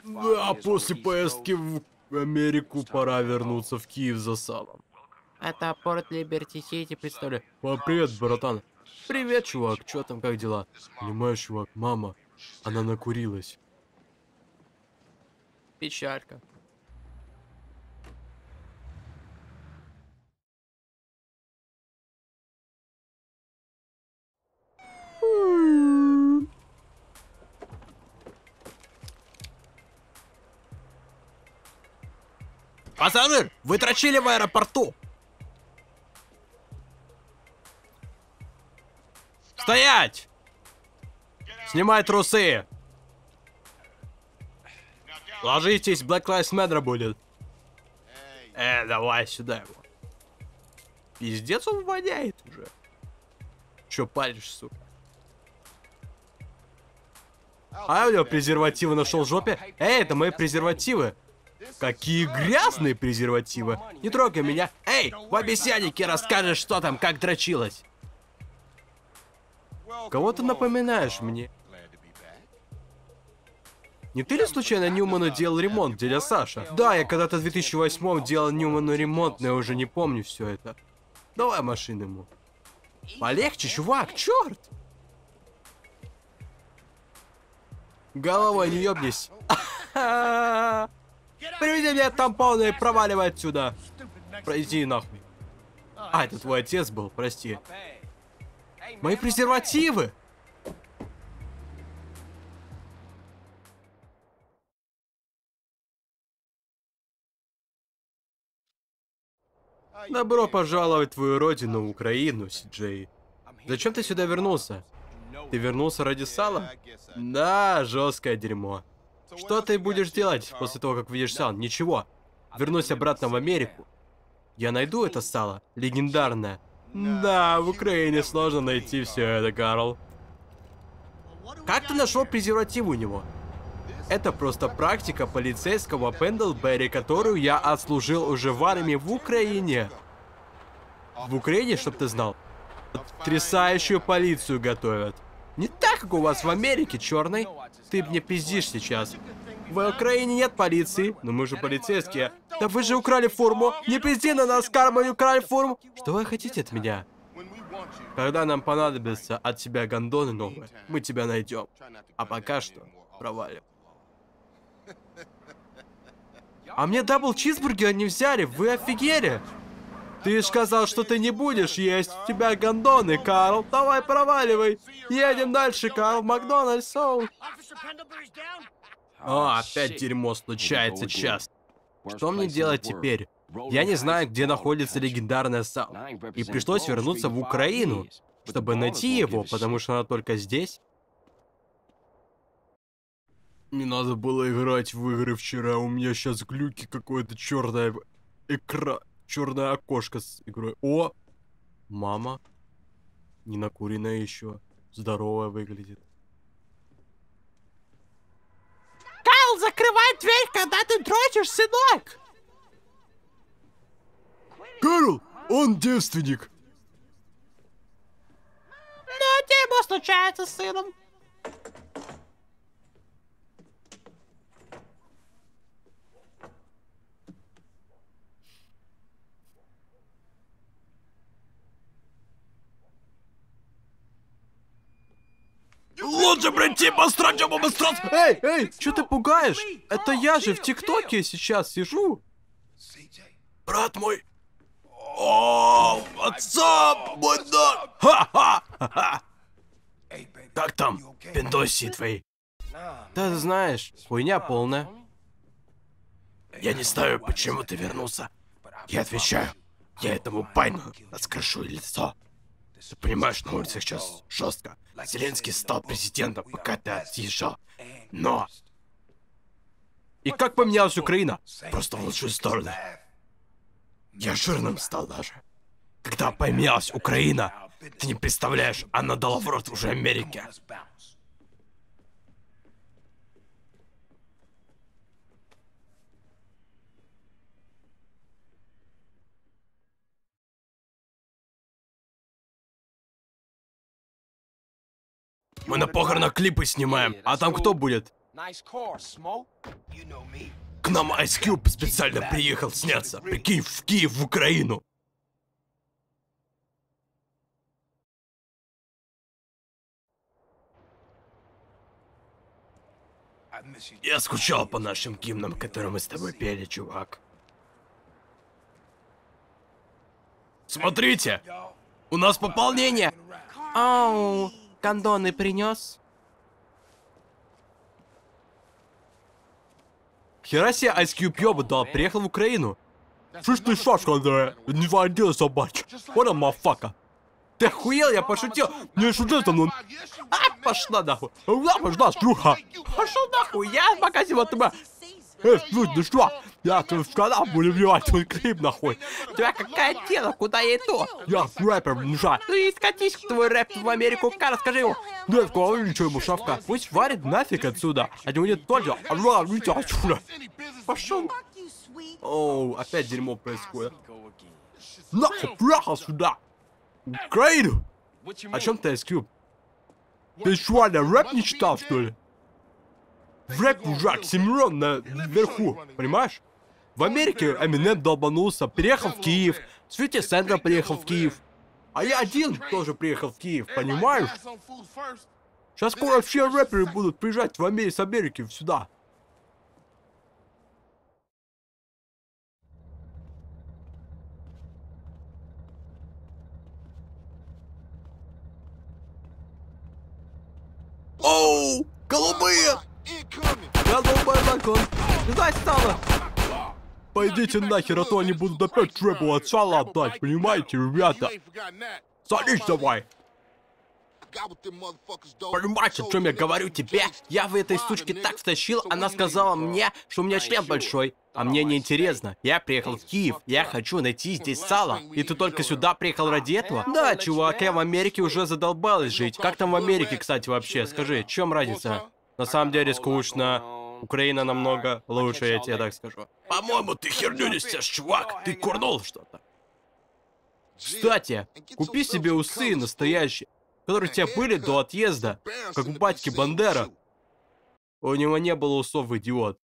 Да, после поездки в Америку пора вернуться в Киев за салом. Это порт Либерти-Сити, представляю. О, привет, братан. Привет, чувак, чё там, как дела? Понимаешь, чувак, мама, она накурилась. Печалька. Пассажир, вы дрочили в аэропорту? Стоять! Снимай трусы! Ложитесь, Black Lives Matter будет. Давай сюда его. Пиздец, он воняет уже. Чё палишь, сука? А у него презервативы нашел в жопе? Эй, это мои презервативы. Какие грязные презервативы. Не трогай меня. Эй, в обезьяннике расскажешь, что там, как дрочилось. Кого ты напоминаешь мне? Не ты ли случайно Ньюману делал ремонт, дядя Саша? Да, я когда-то в 2008-м делал Ньюману ремонт, но я уже не помню все это. Давай машину ему. Полегче, чувак, черт! Головой не ёбнись. Приведи мне тампоны и проваливай отсюда. Пройди нахуй. А, это твой отец был, прости. Мои презервативы! Добро пожаловать в твою родину, Украину, Си-Джей. Зачем ты сюда вернулся? Ты вернулся ради сала? Да, жесткое дерьмо. Что ты будешь делать после того, как видишь сал? Ничего. Вернусь обратно в Америку. Я найду это сало. Легендарное. Да, в Украине сложно найти все это, Карл. Как ты нашел презерватив у него? Это просто практика полицейского Пендлберри, которую я отслужил уже в армии в Украине. В Украине, чтоб ты знал, потрясающую полицию готовят. Не так, как у вас в Америке, черный. Ты мне пиздишь сейчас. В Украине нет полиции, но мы же полицейские. Да вы же украли форму. Не пизди на нас, Карл, не украли форму. Что вы хотите от меня? Когда нам понадобится от тебя гондоны новые, мы тебя найдем. А пока что провалим. А мне дабл чизбургер не взяли, вы офигели? Ты ж сказал, что ты не будешь есть. У тебя гондоны, Карл. Давай, проваливай. Едем дальше, Карл. Макдональдс, соу. О, опять дерьмо случается часто. Что мне делать теперь? Я не знаю, где находится легендарная сал. И пришлось вернуться в Украину, чтобы найти его, потому что она только здесь. Не надо было играть в игры вчера. У меня сейчас глюки, какое-то черное экран, черное окошко с игрой. О, мама, не накуренная еще, здоровая выглядит. Кайл, закрывай дверь, когда ты дрочишь, сынок! Карл, он девственник. Ну, тема случается с сыном. Лучше прийти по строчку быстро. Эй, что ты пугаешь? Это я же в ТикТоке сейчас сижу. Брат мой. О, отца, мой да. Ха-ха. Как там, пиндоси твои? Да знаешь, хуйня полная. Я не знаю, почему ты вернулся. Я отвечаю, я этому Пайну раскрошу лицо. Ты понимаешь, на улице сейчас жестко. Зеленский стал президентом, пока ты отъезжал. Но... И как поменялась Украина? Просто в лучшую сторону. Я жирным стал даже. Когда поменялась Украина, ты не представляешь, она дала в рот уже Америке. Мы на похоронах клипы снимаем, а там кто будет? К нам Ice Cube специально приехал сняться. Прикинь, в Киев, в Украину. Я скучал по нашим гимнам, которые мы с тобой пели, чувак. Смотрите! У нас пополнение! Ау, кондоны принес? Хера себе Ice Cube ёба дал, приехал в Украину. Слышь ты, шашка, да? Не води собачь. Вот он, мафака. Ты охуел, я пошутил. Не шути со мной. А, пошла нахуй. Пошла, шлюха. Пошел нахуй, я в магазине от тебя. Слушай, ну что? Я тут в канал буду вливать твой клип, нахуй. У тебя какая тема? Куда я иду? Я рэпер, мужа. Ну и скатись твой рэп в Америку, расскажи ему. Нет, кого ничего ему, шавка. Пусть варит нафиг отсюда. А не будет тоже. Отсюда. Пошел. Оу, опять дерьмо происходит. Нахуй, приехал сюда. Украину. О чем ты, Ice Cube? Ты что, рэп не читал, что ли? В рэп уже Оксимирон наверху, понимаешь? В Америке Эминем долбанулся, переехал в Киев. Свити Сендер приехал в Киев. А я один тоже приехал в Киев, понимаешь? Сейчас скоро все рэперы будут приезжать в Америку, с Америки сюда. Оу, голубые! Голубой балкон! Сюда стало! Пойдите нахер, а то они будут опять требовать сала отдать, понимаете, ребята? Садись давай! Понимаешь, о чем я говорю тебе? Я в этой сучке так втащил, она сказала мне, что у меня член большой. А мне не интересно. Я приехал в Киев, я хочу найти здесь сало. И ты только сюда приехал ради этого? Да, чувак, я в Америке уже задолбалась жить. Как там в Америке, кстати, вообще? Скажи, в чем разница? На самом деле скучно. Украина намного лучше, я тебе так скажу. По-моему, ты херню несешь, чувак. Ты курнул что-то. Кстати, купи себе усы настоящие, которые у тебя были до отъезда, как у батьки Бандера. У него не было усов, идиот.